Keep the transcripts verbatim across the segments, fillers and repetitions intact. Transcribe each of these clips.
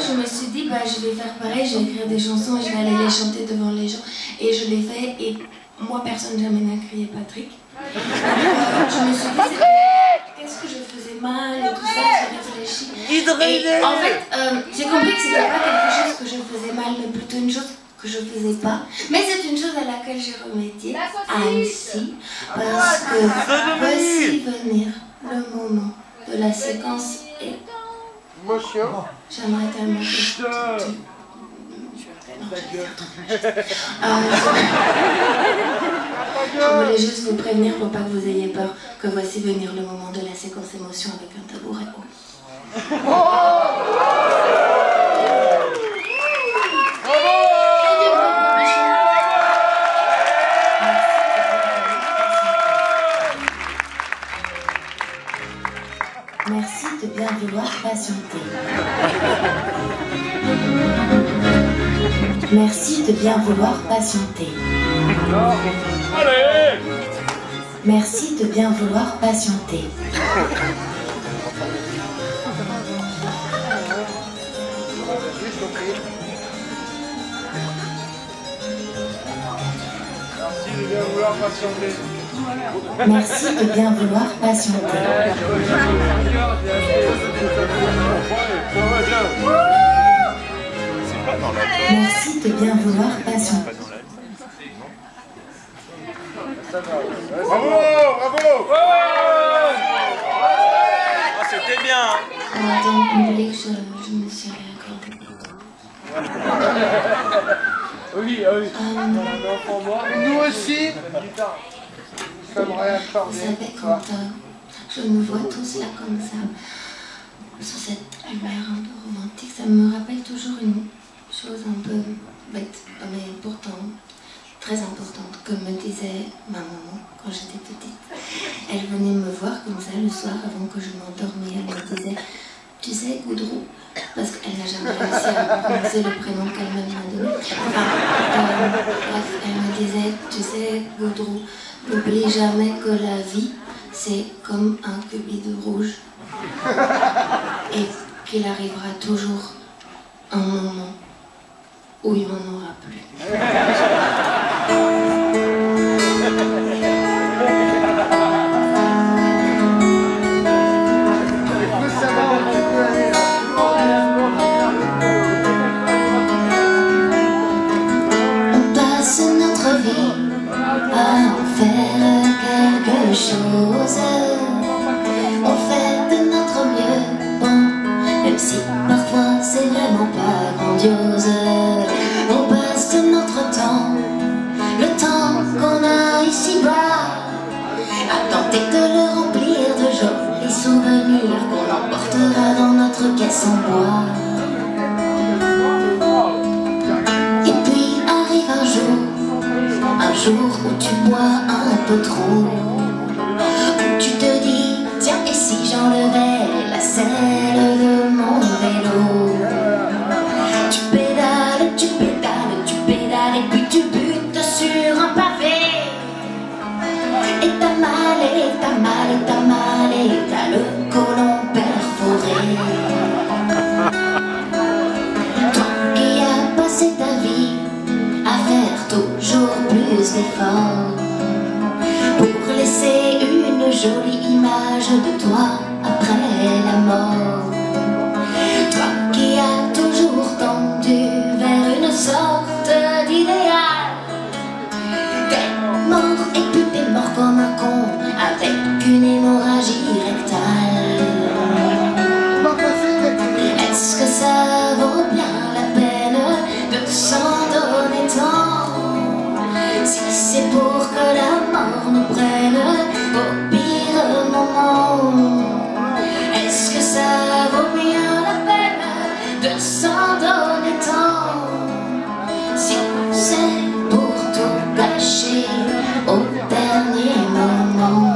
je me suis dit, bah, je vais faire pareil, je vais écrire des chansons et je vais aller les chanter devant les gens. Et je l'ai fait, et moi, personne jamais n'a crié Patrick. Euh, je me suis dit, qu'est-ce que je faisais mal et tout ça, j'ai réfléchi. Et en fait, euh, j'ai compris que c'était pas quelque chose que je faisais mal, mais plutôt une chose que je faisais pas. Mais c'est une chose à laquelle j'ai remédié, ainsi, parce que voici venir le moment de la séquence et j'aimerais tellement que tu... Euh, je voulais juste vous prévenir pour pas que vous ayez peur que voici venir le moment de la séquence émotion avec un tabouret haut. Merci de bien vouloir patienter. Merci de bien vouloir patienter. Allez! Merci de bien vouloir patienter. Merci de bien vouloir patienter. Merci de bien vouloir patienter. Merci de bien vouloir patienter. Bravo, bravo. Ah, c'était bien. Attends, vous voulez que je, je me suis réaccordée. Oui, oui. Euh, Nous aussi. Ça me Vous savez, quand euh, je nous vois tous là comme ça, sur cette lumière un peu romantique, ça me rappelle toujours une chose un peu bête, mais pourtant très importante, que me disait ma maman quand j'étais petite. Elle venait me voir comme ça le soir avant que je m'endormais, elle me disait, tu sais, Goudrou, parce qu'elle n'a jamais réussi à prononcer le prénom qu'elle-même m'a donné. Enfin, euh, bref, elle me disait, tu sais, Goudrou, n'oublie jamais que la vie, c'est comme un cubide rouge. Et qu'il arrivera toujours un moment où il n'y en aura plus. On passe notre vie à en faire quelque chose. On fait de notre mieux, bon, même si parfois c'est vraiment pas grandiose. On passe notre temps, le temps qu'on a ici-bas, à tenter de le remplir de jolis souvenirs qu'on emportera dans notre caisse en bois. Et puis arrive un jour, un jour où tu bois un peu trop, où tu te dis, tiens, et si j'enlevais la selle de mon vélo? Tu pédales, tu pédales, tu pédales, et puis tu butes sur un pavé. Et t'as mal, et t'as mal, et t'as mal, et t'as le côlon perforé. Toi qui as passé ta vie à faire toujours plus d'efforts pour laisser une jolie image de toi après la mort. Toi qui as toujours tendu vers une sorte d'idéal. T'es mort et puis t'es mort comme un con avec une hémorragie rectale. Est-ce que ça vaut bien la peine de s'en donner tant, si c'est pour que la mort nous prenne au pire moment? Est-ce que ça vaut bien la peine de s'en donner tant, si c'est pour tout gâcher au dernier moment?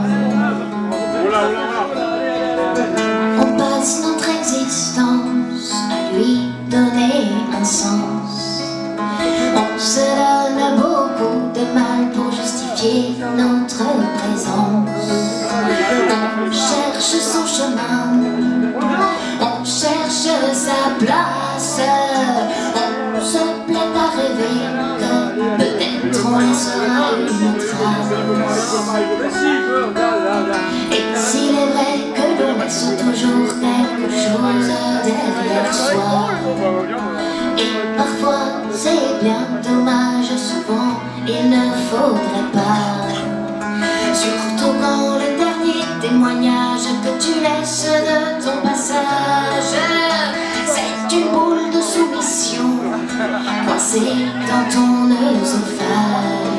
On passe notre existence à lui donner un sens. On se donne beaucoup de mal pour justifier notre présence. On cherche son chemin, on cherche sa place, On se plaît à rêver que peut-être on laissera une trace. Et s'il est vrai que l'on laisse toujours quelque chose derrière soi, et parfois c'est bien dommage, souvent il ne faudrait pas. Surtout quand le dernier témoignage que tu laisses de ton passage, c'est une boule de soumission coincée dans ton œsophage.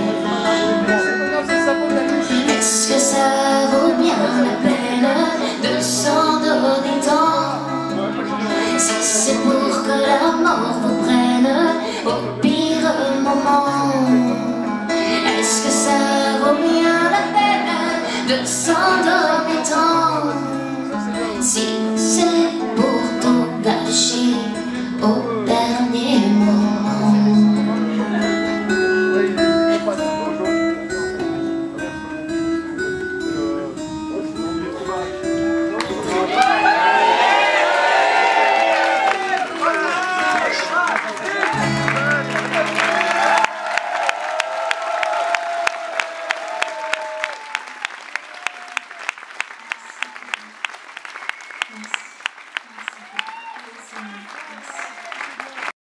Est-ce que ça vaut bien la peine de s'en donner tant, si c'est pour que la mort vous prenne au pire moment? Est-ce que ça vaut bien la peine de s'en donner tant, si